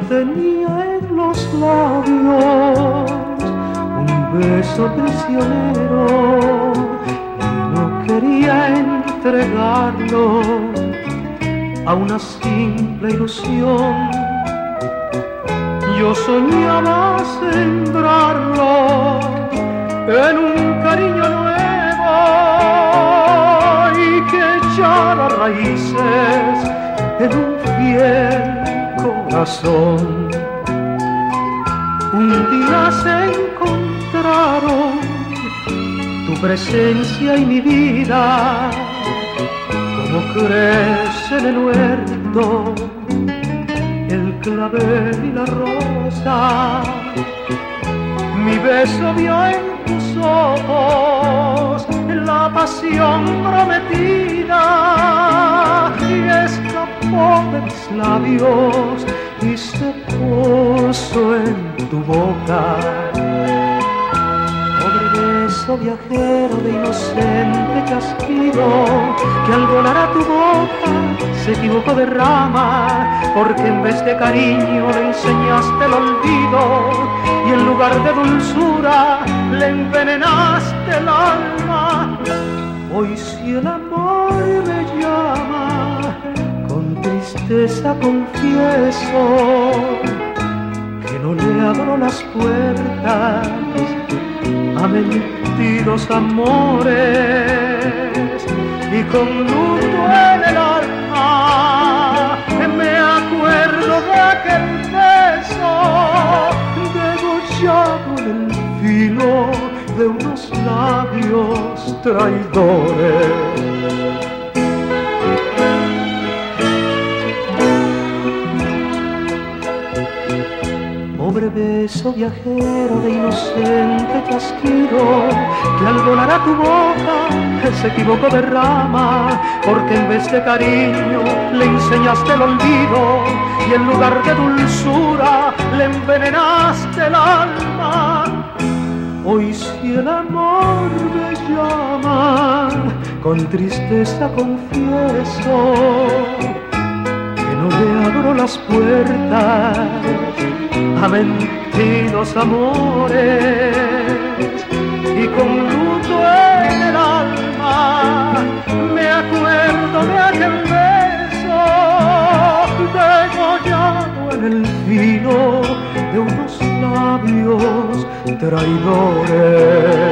tenía en los labios un beso prisionero y no quería entregarlo a una simple ilusión. Yo soñaba sembrarlo en un cariño nuevo y que echara raíces en un fiel corazón. Un día se encontraron tu presencia y mi vida, como crece en el huerto el clavel y la rosa. Mi beso vio en tus ojos la pasión prometida y escapó de mis labios y se puso en tu boca. Pobre beso viajero de inocente chasquido que al volar a tu boca se equivocó de rama, porque en vez de cariño le enseñaste el olvido y en lugar de dulzura le envenenaste el alma. Hoy si el amor me llama, con tristeza confieso que no le abro las puertas a mentiros amores, y con luto en el alma me acuerdo de aquel beso degollado en el filo de unos labios traidores. Pobre beso viajero de inocente chasquido que al volar a tu boca se equivocó de rama, porque en vez de cariño le enseñaste el olvido y en lugar de dulzura le envenenaste el alma. Hoy si el amor me llama, con tristeza confieso que no le abro las puertas a mentidos amores, y con luto en el alma me acuerdo de aquel beso degollado en el filo de unos labios traidores.